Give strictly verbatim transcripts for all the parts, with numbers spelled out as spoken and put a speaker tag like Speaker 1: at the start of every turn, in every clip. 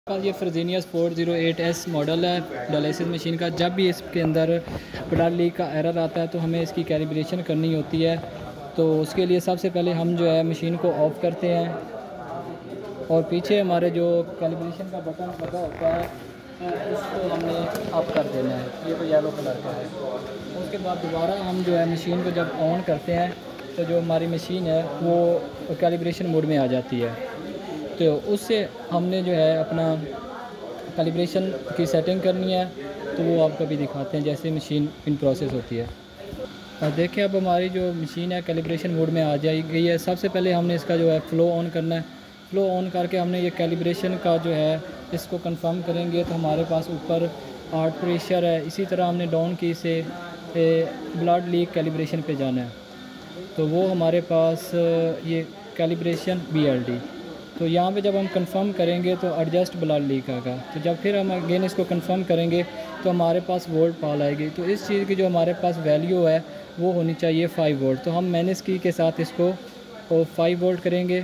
Speaker 1: पास ये Fresenius four zero eight S model है dialysis machine का। जब भी इसके अंदर ब्लड लीक का एरर आता है तो हमें इसकी कैलिब्रेशन करनी होती है। तो उसके लिए सबसे पहले हम जो है मशीन को ऑफ़ करते हैं और पीछे हमारे जो कैलिब्रेशन का बटन लगा होता है उसको हमने अप कर देना है, ये तो येलो कलर का है। उसके बाद दोबारा हम जो है मशीन को जब ऑन करते हैं तो जो हमारी मशीन है वो कैलिब्रेशन मोड में आ जाती है। तो उससे हमने जो है अपना कैलिब्रेशन की सेटिंग करनी है, तो वो आपको भी दिखाते हैं जैसे मशीन इन प्रोसेस होती है। और देखिए अब हमारी जो मशीन है कैलिब्रेशन मोड में आ जाई गई है। सबसे पहले हमने इसका जो है फ़्लो ऑन करना है। फ़्लो ऑन करके हमने ये कैलिब्रेशन का जो है इसको कंफर्म करेंगे तो हमारे पास ऊपर हार्ट प्रेशर है। इसी तरह हमने डाउन की से ब्लड लीक कैलिब्रेशन पे जाना है, तो वो हमारे पास ये कैलिब्रेशन बी एल डी। तो यहाँ पे जब हम कंफर्म करेंगे तो एडजस्ट ब्लड लीक आएगा। तो जब फिर हम अगेन इसको कंफर्म करेंगे तो हमारे पास वोल्ट पाल आएगी। तो इस चीज़ की जो हमारे पास वैल्यू है वो होनी चाहिए फाइव वोल्ट। तो हम मैनेज की के साथ इसको फाइव वोल्ट करेंगे।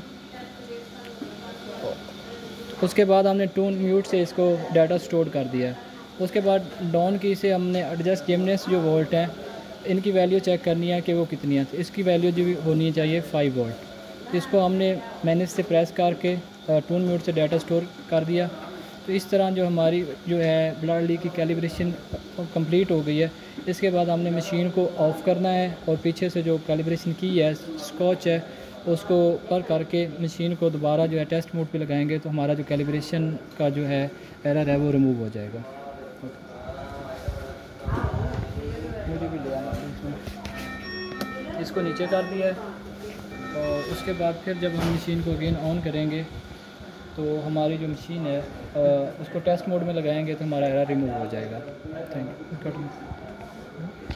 Speaker 1: उसके बाद हमने टू म्यूट से इसको डाटा स्टोर कर दिया। उसके बाद डाउन की से हमने एडजस्ट जिमनेस जो वोल्ट हैं इनकी वैल्यू चेक करनी है कि वो कितनी है। तो इसकी वैल्यू जो होनी चाहिए फाइव वोल्ट। इसको हमने मैनेज से प्रेस करके टून म्यूट से डाटा स्टोर कर दिया। तो इस तरह जो हमारी जो है ब्लड लीक की कैलिब्रेशन कंप्लीट हो गई है। इसके बाद हमने मशीन को ऑफ़ करना है और पीछे से जो कैलिब्रेशन की है स्कॉच है उसको पर करके मशीन को दोबारा जो है टेस्ट मोड पे लगाएंगे तो हमारा जो कैलिब्रेशन का जो है एरर है वो रिमूव हो जाएगा। मुझे भी ले आना इसमें, इसको नीचे कर दिया है। और उसके बाद फिर जब हम मशीन को अगेन ऑन करेंगे तो हमारी जो मशीन है उसको टेस्ट मोड में लगाएंगे तो हमारा एरर रिमूव हो जाएगा। Thank you.